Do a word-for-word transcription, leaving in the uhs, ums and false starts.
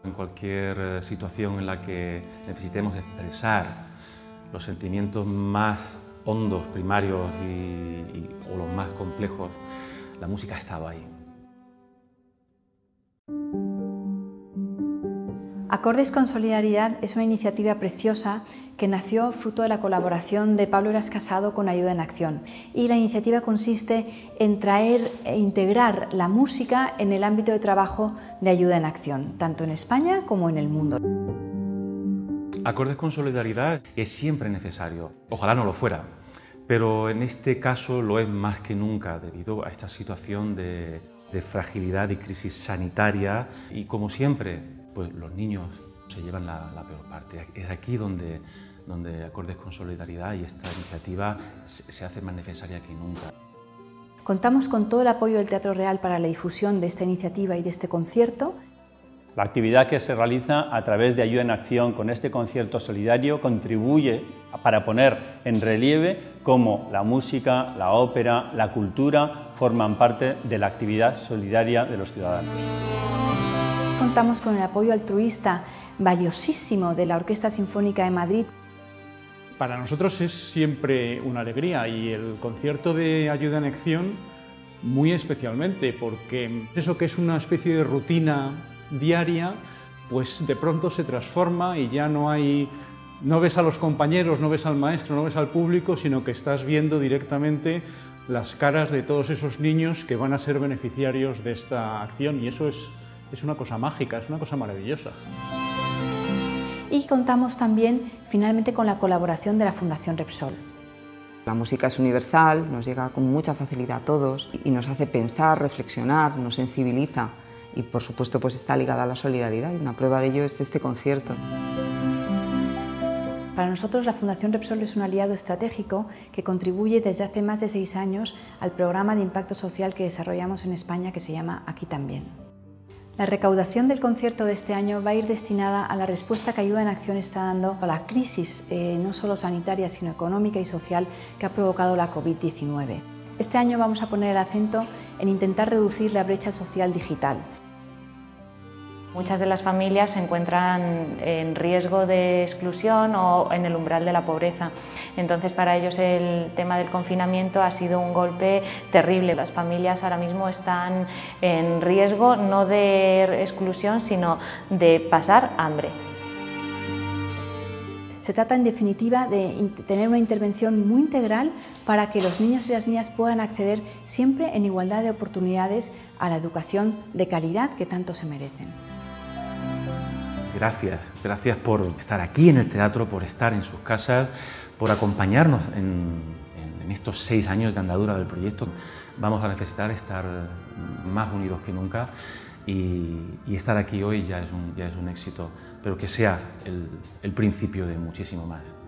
En cualquier situación en la que necesitemos expresar los sentimientos más hondos, primarios y, y, o los más complejos, la música ha estado ahí. Acordes con Solidaridad es una iniciativa preciosa que nació fruto de la colaboración de Pablo Eras Casado con Ayuda en Acción, y la iniciativa consiste en traer e integrar la música en el ámbito de trabajo de Ayuda en Acción, tanto en España como en el mundo. Acordes con Solidaridad es siempre necesario, ojalá no lo fuera, pero en este caso lo es más que nunca debido a esta situación de, de fragilidad y crisis sanitaria, y como siempre, pues los niños se llevan la, la peor parte. Es aquí donde, donde Acordes con Solidaridad y esta iniciativa se, se hace más necesaria que nunca. Contamos con todo el apoyo del Teatro Real para la difusión de esta iniciativa y de este concierto. La actividad que se realiza a través de Ayuda en Acción con este concierto solidario contribuye para poner en relieve cómo la música, la ópera, la cultura forman parte de la actividad solidaria de los ciudadanos. Contamos con el apoyo altruista valiosísimo de la Orquesta Sinfónica de Madrid. Para nosotros es siempre una alegría, y el concierto de Ayuda en Acción muy especialmente, porque eso que es una especie de rutina diaria, pues de pronto se transforma y ya no hay, no ves a los compañeros, no ves al maestro, no ves al público, sino que estás viendo directamente las caras de todos esos niños que van a ser beneficiarios de esta acción, y eso es, es una cosa mágica, es una cosa maravillosa. Y contamos también finalmente con la colaboración de la Fundación Repsol. La música es universal, nos llega con mucha facilidad a todos y nos hace pensar, reflexionar, nos sensibiliza. Y por supuesto pues está ligada a la solidaridad, y una prueba de ello es este concierto. Para nosotros la Fundación Repsol es un aliado estratégico que contribuye desde hace más de seis años al programa de impacto social que desarrollamos en España, que se llama Aquí También. La recaudación del concierto de este año va a ir destinada a la respuesta que Ayuda en Acción está dando a la crisis eh, no solo sanitaria sino económica y social que ha provocado la COVID diecinueve. Este año vamos a poner el acento en intentar reducir la brecha social digital. Muchas de las familias se encuentran en riesgo de exclusión o en el umbral de la pobreza. Entonces, para ellos el tema del confinamiento ha sido un golpe terrible. Las familias ahora mismo están en riesgo no de exclusión, sino de pasar hambre. Se trata, en definitiva, de tener una intervención muy integral para que los niños y las niñas puedan acceder siempre en igualdad de oportunidades a la educación de calidad que tanto se merecen. Gracias, gracias por estar aquí en el teatro, por estar en sus casas, por acompañarnos en, en, en estos seis años de andadura del proyecto. Vamos a necesitar estar más unidos que nunca, y, y estar aquí hoy ya es un, ya es un éxito, pero que sea el, el principio de muchísimo más.